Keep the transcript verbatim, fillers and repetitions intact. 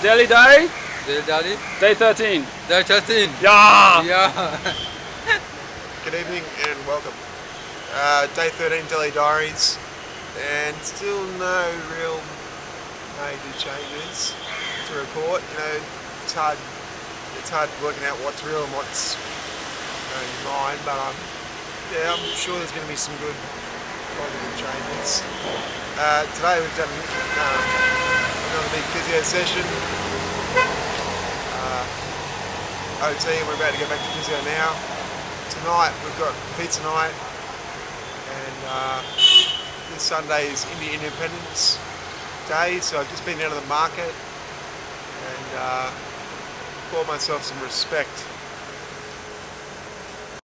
Daily Diary? Daily Diary? Day thirteen. Day thirteen? Yeah! Yeah! Good evening and welcome. Uh, day thirteen Daily Diaries, and still no real major changes to report. You know, it's hard, it's hard working out what's real and what's going mine, but I'm, yeah, I'm sure there's going to be some good positive changes. Uh, today we've done um, another big physio session. Uh, O T, and we're about to go back to physio now. Tonight we've got pizza night, and uh, this Sunday is Indian Independence Day, so I've just been down to the market and uh, bought myself some respect